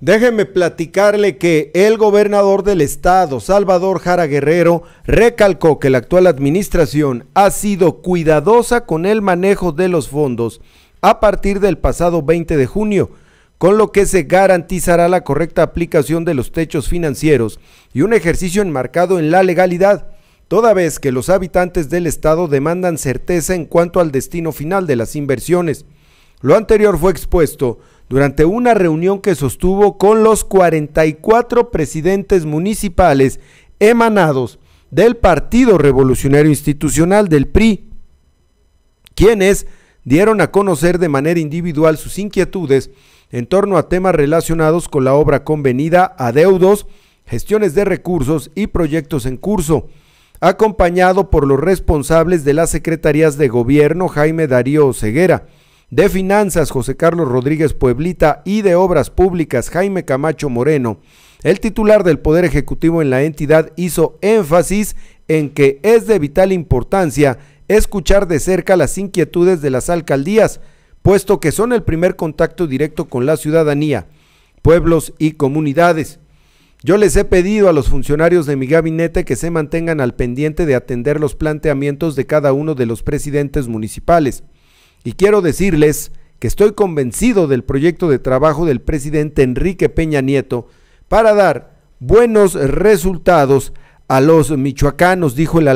Déjeme platicarle que el gobernador del estado, Salvador Jara Guerrero, recalcó que la actual administración ha sido cuidadosa con el manejo de los fondos a partir del pasado 20 de junio, con lo que se garantizará la correcta aplicación de los techos financieros y un ejercicio enmarcado en la legalidad, toda vez que los habitantes del estado demandan certeza en cuanto al destino final de las inversiones. Lo anterior fue expuesto durante una reunión que sostuvo con los 44 presidentes municipales emanados del Partido Revolucionario Institucional del PRI, quienes dieron a conocer de manera individual sus inquietudes en torno a temas relacionados con la obra convenida, adeudos, gestiones de recursos y proyectos en curso, acompañado por los responsables de las secretarías de gobierno, Jaime Darío Ceguera, de Finanzas, José Carlos Rodríguez Pueblita, y de Obras Públicas, Jaime Camacho Moreno. El titular del Poder Ejecutivo en la entidad hizo énfasis en que es de vital importancia escuchar de cerca las inquietudes de las alcaldías, puesto que son el primer contacto directo con la ciudadanía, pueblos y comunidades. Yo les he pedido a los funcionarios de mi gabinete que se mantengan al pendiente de atender los planteamientos de cada uno de los presidentes municipales. Y quiero decirles que estoy convencido del proyecto de trabajo del presidente Enrique Peña Nieto para dar buenos resultados a los michoacanos, dijo el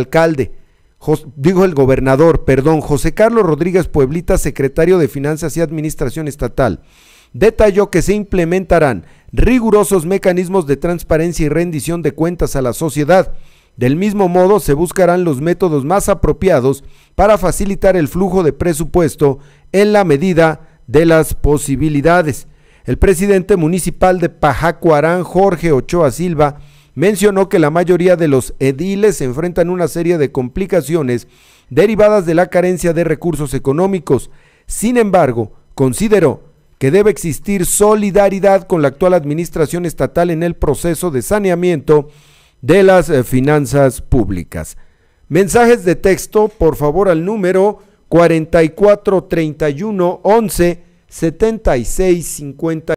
gobernador, José Carlos Rodríguez Pueblita, secretario de Finanzas y Administración Estatal. Detalló que se implementarán rigurosos mecanismos de transparencia y rendición de cuentas a la sociedad. Del mismo modo, se buscarán los métodos más apropiados para facilitar el flujo de presupuesto en la medida de las posibilidades. El presidente municipal de Pajacuarán, Jorge Ochoa Silva, mencionó que la mayoría de los ediles enfrentan una serie de complicaciones derivadas de la carencia de recursos económicos. Sin embargo, consideró que debe existir solidaridad con la actual administración estatal en el proceso de saneamiento de las finanzas públicas. Mensajes de texto, por favor, al número 44 31 11 76 50.